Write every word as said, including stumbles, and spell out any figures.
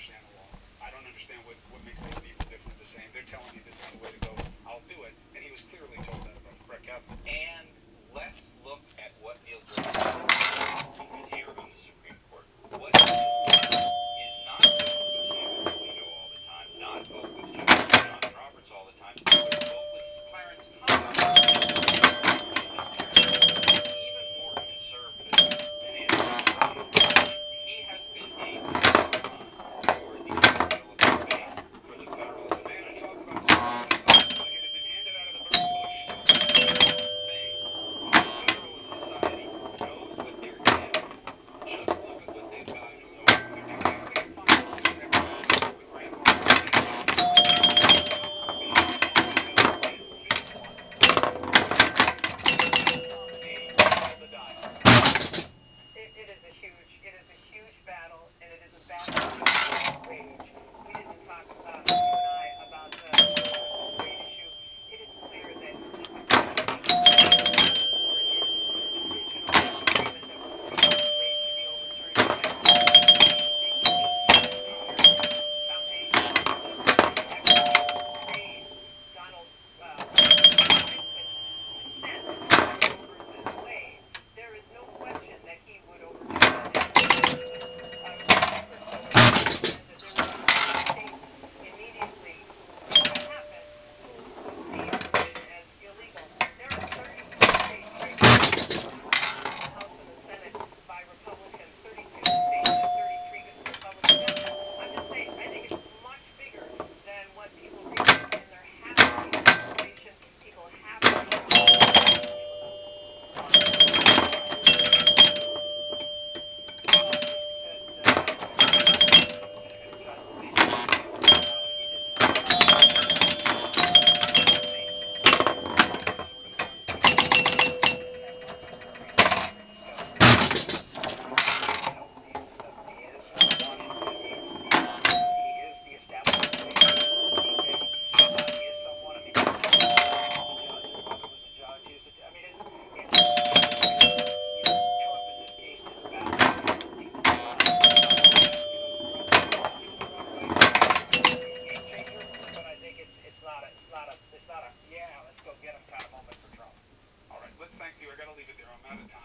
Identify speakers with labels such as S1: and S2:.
S1: understand the law. I don't understand what, what makes these people different the same. They're telling me this is the way to go. I'll do it. And he was clearly told that about Brett Kavanaugh.
S2: And let's look at what Neil Gorsuch said. He's here on the Supreme Court. What he is not vote with James Alito all the time, not vote with Justice John Roberts all the time, but vote with Clarence Thomas. Even more conservative than Andrew Cuomo. He has been a for the federal space, for the federalist.
S1: The man who talked about something like it had been handed out of the burning bush.
S2: Thing. The Federalist Society knows what they're getting. Just look at what they've got. So they're exactly fine with everybody with Rand Paul.
S3: It, it is a huge, it is a huge battle, and it is a battle that we wage. We didn't talk about, you and I, about the rate issue. It is clear that for his decision on the agreement that will rate should be overturned. Foundation raised Donald uh, dissent versus Wade. There is no question that he would overturn that. Uh, that there were states immediately that happened who see it as illegal. There are thirty-two states right now in the House and the Senate by Republicans, thirty-two states and thirty-three Republicans. I'm just saying, I think it's much bigger than what people realize, and there has to be conversation. People have to be
S1: All right, let's thank you. I got to leave it there. I'm out of time.